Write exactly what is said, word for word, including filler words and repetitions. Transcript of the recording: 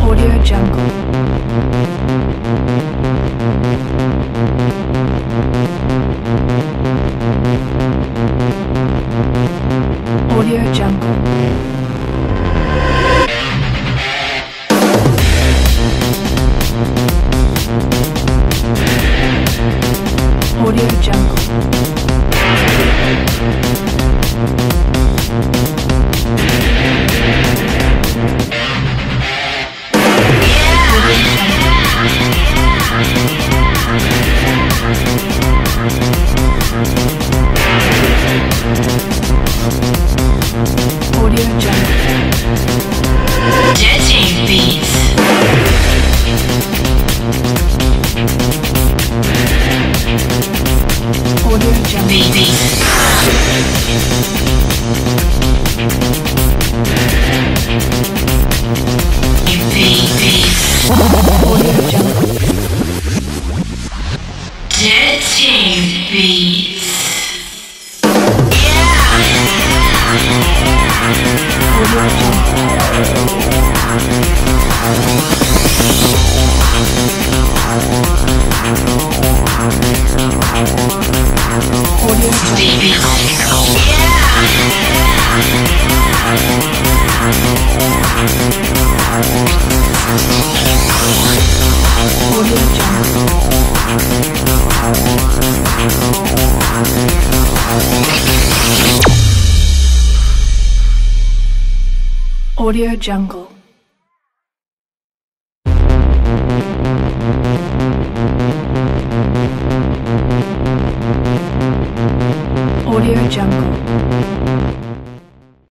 Audio Jungle. Audio Jungle. Audio Jungle. Audio Jungle. Dirty beats. Audio Jungle. Baby. Audio Jungle. Dirty beats. Audio Jungle. Audio Baby. Audio Jungle. Audio Jungle.